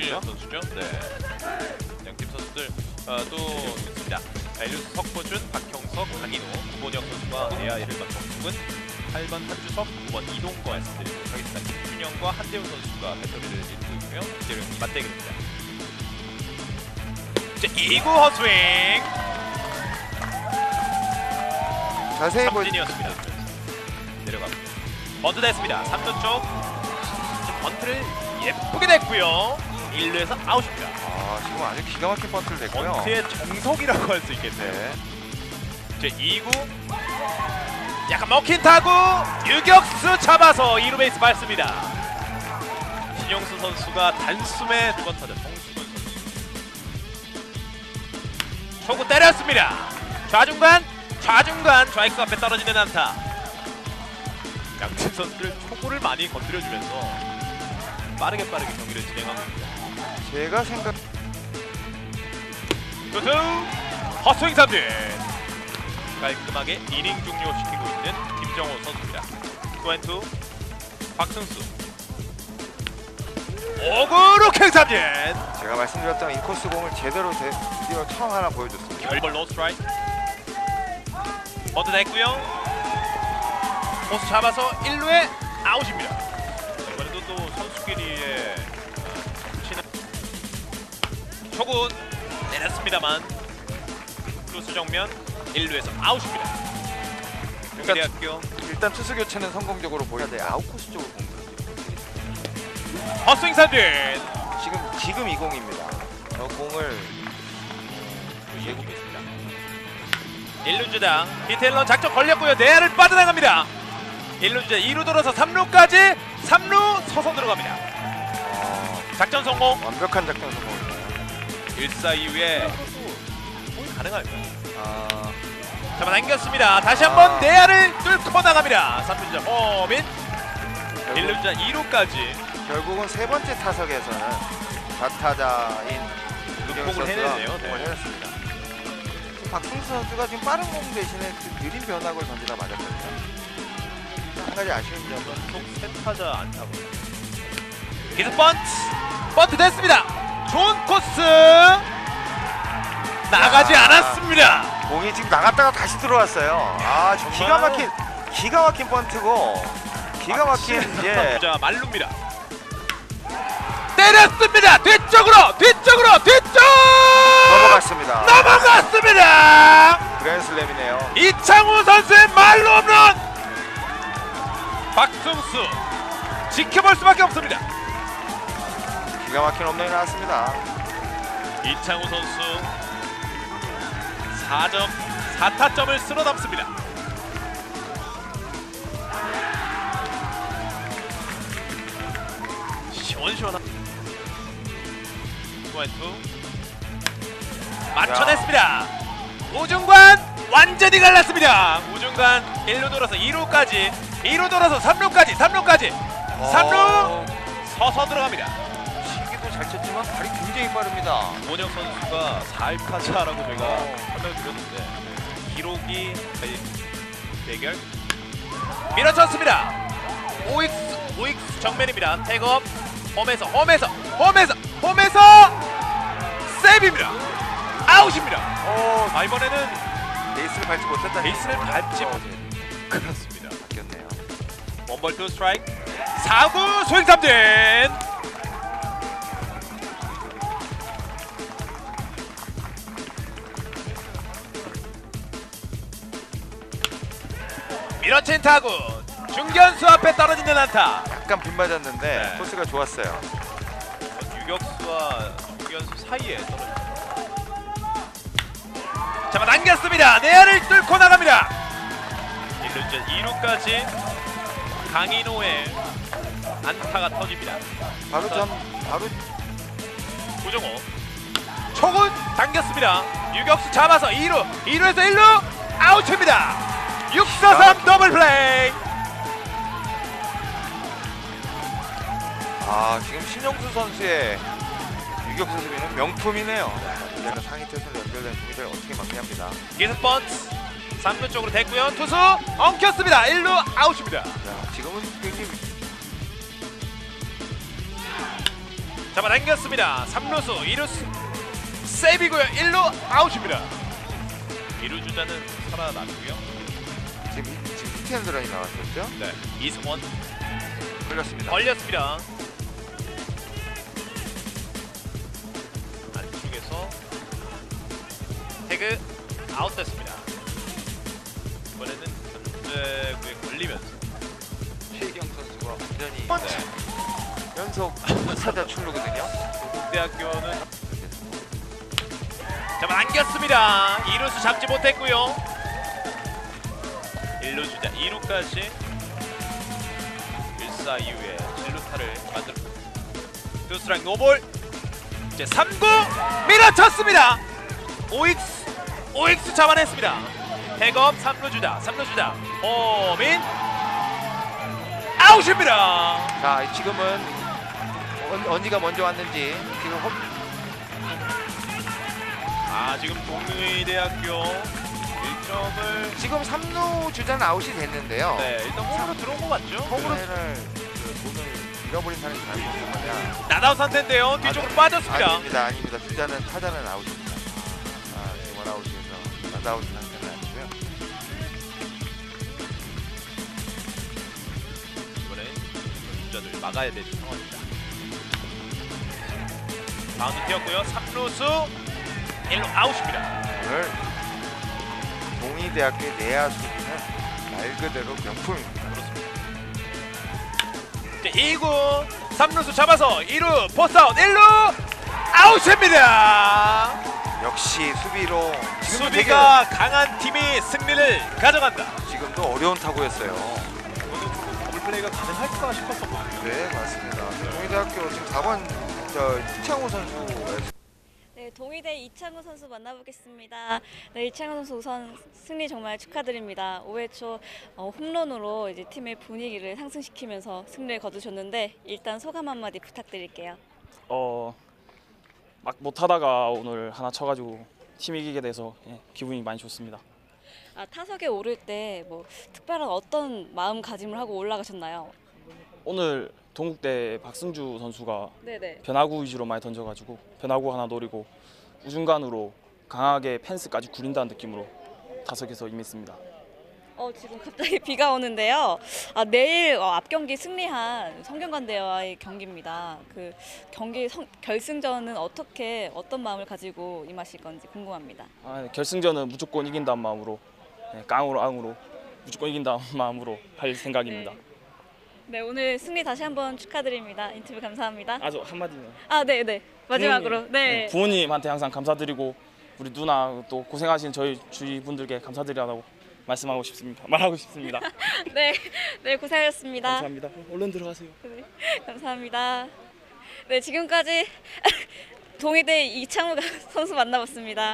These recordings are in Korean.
선수죠? 선수죠. 네. 양팀 선수들 또 있습니다. 엘리우스 석보준, 박형석, 강인호, 구본혁 선수가 AI를 맡은 8번 한주석, 9번 이동거 말씀드리도록 하겠습니다. 김준영과 한대훈 선수가 배터리를 잇고 있고요. 이제는 맞대결입니다. 자, 2구 헛스윙! 자세히 보여. 삼진이었습니다. 내려갑니다. 번트 됐습니다. 3루 쪽 번트를 예쁘게 냈고요. 1루에서 아웃입니다. 아, 지금 아주 기가 막힌 번트를 냈고요. 번트의 정석이라고 할 수 있겠네요. 네. 제 2구 약간 먹힌 타구 유격수 잡아서 2루 베이스 밟습니다. 신영수 선수가 단숨에 두 번 타자 정수근 선수. 초구 때렸습니다. 좌중간 좌익수 앞에 떨어지는 안타. 양팀 선수들 초구를 많이 건드려주면서 빠르게 경기를 진행하고 있습니다. 제가 생각 투투 헛스윙 삼진. 깔끔하게 이닝 종료시키고 있는 김정호 선수입니다. 투앤투 박승수 5구로 캔삼진. 제가 말씀드렸던 인코스 공을 제대로 드디어 처음 하나 보여줬습니다. 결벌 노 스트라이크. 번트 됐고요. 포수 잡아서 1루에 아웃입니다. 이번에도 또 선수끼리의 치는 초구 내렸습니다만 투수 정면 1루에서 아웃입니다. 경기대학교 일단 투수 교체는 성공적으로 보여야 돼. 아웃코스 쪽으로 공격. 헛스윙 삼진. 지금 이 공입니다. 저 공을 예고했습니다. 1루 주당 히트앤런 작전 걸렸고요. 내야를 빠져나갑니다. 1루 주자 2루 돌아서 3루까지 3루 서서 들어갑니다. 작전 성공. 완벽한 작전 성공입니다. 1사 이후에 가능할까요? 아, 잡아당겼습니다. 다시 한번 내야를 뚫고 나갑니다. 3루주자 허민 1루주자 2루까지 결국은 세 번째 타석에서는 좌타자인 득공을 해내네요. 득공을 해냈습니다. 박승수 선수가 지금 빠른 공 대신에 그 느린 변화구를 던지다 맞았거든요. 한 가지 아쉬운 점은 총 3타자 안타고 계속 번트 됐습니다. 좋은 코스 나가지 않았습니다. 공이 지금 나갔다가 다시 들어왔어요. 아, 기가 막힌 번트고 기가 막힌 자 말루입니다. 때렸습니다. 뒤쪽으로 넘어갔습니다. 그랜슬램이네요. 이창우 선수의 말루 홈런. 박승수 지켜볼 수밖에 없습니다. 기가 막힌 홈런이 나왔습니다. 이창우 선수 4타점을 쓸어 담습니다. 시원시원한 투앤투 맞춰냈습니다. 우중간 완전히 갈랐습니다. 우중간 1루 돌아서 2루까지 2루 돌아서 3루까지 3루 서서 들어갑니다. 시기도 잘 쳤지만 발이 굉장히 빠릅니다. 원혁 선수가 4일타자라고 저희가 설명드렸는데 기록이 대결 밀어쳤습니다. 오익수 정면입니다. 태업 홈에서 세이브입니다. 아웃입니다. 이번에는 베이스를 밟지 못했다. 베이스를 밟지 그렇습니다. 바뀌었네요. 원볼 투 스트라이크 4구 스윙 삼진. 밀어친 타구 중견수 앞에 떨어지는 안타. 약간 빗 맞았는데 네. 코스가 좋았어요. 유격수와 중견수 사이에 떨어집니다. 잡아당겼습니다. 내야를 뚫고 나갑니다. 1루째 2루까지 강인호의 안타가 터집니다. 바로 구종호 초구 당겼습니다. 유격수 잡아서 2루에서 1루 아웃입니다. 6-4-3 더블 플레이. 아, 지금 신영수 선수의 유격수 수비는 명품이네요. 이제는 상위 태선에 연결된 수비를 어떻게 막냐입니다. 계속 번트 3루 쪽으로 됐고요. 투수 엉켰습니다. 1루 아웃입니다. 자, 지금은 굉장히 잡아당겼습니다. 3루수 2루수 세이브고요. 1루 아웃입니다. 2루 주자는 살아났고요. 지금 히트앤드런이 나왔었죠? 네, 이승원 걸렸습니다. 걸렸습니다. 안쪽에서 태그 아웃됐습니다. 이번에는 견제구에 걸리면서 최희경 선수가 완전히 네. 연속 타자 출루거든요. 동국대학교는 잡아당겼습니다. 2루수 잡지 못했고요. 1루 주자 2루까지 1사 이후에 7루타를 만들었고 투스트라이크 노볼. 이제 3구 밀어쳤습니다. 오익수 잡아냈습니다. 백업 3루 주자 호민 아웃입니다. 자, 지금은 언니가 먼저 왔는지 지금 지금 동의대학교 1점을 지금 3루 주자는 아웃이 됐는데요. 네, 일단 홈으로 들어온 거 맞죠? 홈으로 돈을 잃어버린 사람이 잘못한 거냐? 나다운 상태인데요. 뒤쪽으로 빠졌습니다. 아닙니다. 타자는 아웃입니다. 지금 원아웃에서 나다운 상태는 아니고요. 이번에 주자들 막아야 되는 상황입니다. 마운드 띄었고요. 3루수 1루 아웃입니다. 오늘 동의대학교의 내야 수비는 말 그대로 명품입니다. 그렇습니다. 이제 2구 3루수 잡아서 2루 포스아웃 1루 아웃입니다. 역시 수비로 수비가 강한 팀이 승리를 가져간다. 지금도 어려운 타구였어요. 오늘 조금 더블플레이가 가능할까 싶었었거든요. 네, 맞습니다. 동의대학교 지금 4번 이창호 선수. 네, 동의대 이창우 선수 만나보겠습니다. 네, 이창우 선수 우선 승리 정말 축하드립니다. 5회 초 홈런으로 이제 팀의 분위기를 상승시키면서 승리를 거두셨는데 일단 소감 한마디 부탁드릴게요. 막 못하다가 오늘 하나 쳐가지고 팀 이기게 돼서 기분이 많이 좋습니다. 타석에 오를 때 뭐 특별한 어떤 마음가짐을 하고 올라가셨나요? 오늘 동국대 박승주 선수가 네네. 변화구 위주로 많이 던져가지고 변화구 하나 노리고 우중간으로 강하게 펜스까지 구린다는 느낌으로 타석에서 임했습니다. 지금 갑자기 비가 오는데요. 내일 앞 경기 승리한 성균관대와의 경기입니다. 그 경기 결승전은 어떤 마음을 가지고 임하실 건지 궁금합니다. 결승전은 무조건 이긴다는 마음으로 깡으로 무조건 이긴다는 마음으로 할 생각입니다. 네, 오늘 승리 다시 한번 축하드립니다. 인터뷰 감사합니다. 아주 한마디는. 네네. 마지막으로. 네. 부모님한테 항상 감사드리고 우리 누나 또 고생하신 저희 주위 분들께 감사드리라고 말하고 싶습니다. 네, 네 고생하셨습니다. 감사합니다. 얼른 들어가세요. 네, 감사합니다. 네, 지금까지 동의대 이창우 선수 만나봤습니다.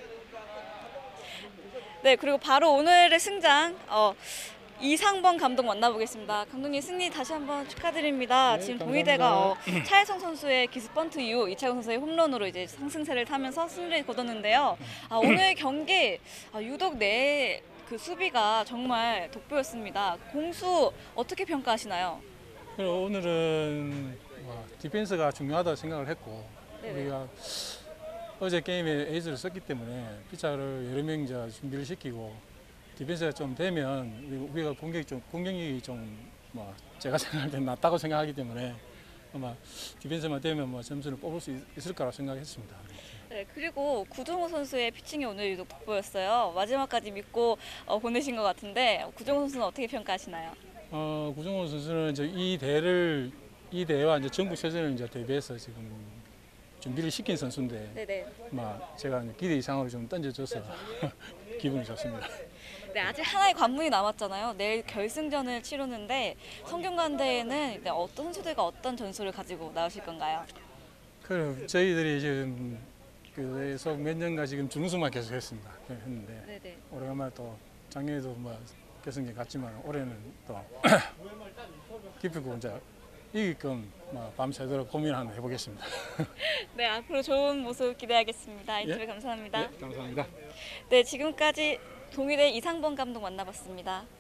네, 그리고 바로 오늘의 승장 이상범 감독 만나보겠습니다. 감독님 승리 다시 한번 축하드립니다. 네, 지금 감사합니다. 동의대가 차혜성 선수의 기습번트 이후 이창우 선수의 홈런으로 이제 상승세를 타면서 승리를 거뒀는데요. 오늘 경기 유독 그 수비가 정말 돋보였습니다. 공수 어떻게 평가하시나요? 오늘은 디펜스가 중요하다고 생각을 했고 네네. 우리가 어제 게임에 에이스를 썼기 때문에 피자를 여러 명 이제 준비를 시키고 디펜스가 좀 되면 우리가 공격력이 좀 제가 생각할 때 낮다고 생각하기 때문에 아마 디펜스만 되면 점수를 뽑을 수 있을 거라고 생각했습니다. 네, 그리고 구종호 선수의 피칭이 오늘 유독 돋보였어요. 마지막까지 믿고 보내신 것 같은데 구종호 선수는 어떻게 평가하시나요? 구종호 선수는 이제 이 대회와 이제 전국체전을 이제 대비해서 지금 준비를 시킨 선수인데, 네네. 제가 기대 이상으로 좀 던져줘서 기분이 좋습니다. 네, 아직 하나의 관문이 남았잖아요. 내일 결승전을 치르는데 성균관대에는 어떤 선수들과 어떤 전술을 가지고 나오실 건가요? 그럼 저희들이 지금 계속 몇 년간 지금 준우승만 계속 했는데 네네. 오래간만에 또 작년에도 결승전 갔지만 올해는 또 기쁘고 이제 이기끔 밤새도록 고민을 한번 해보겠습니다. 네, 앞으로 좋은 모습 기대하겠습니다. 인터뷰 예? 감사합니다. 네, 감사합니다. 네, 지금까지 동의대 이상범 감독 만나봤습니다.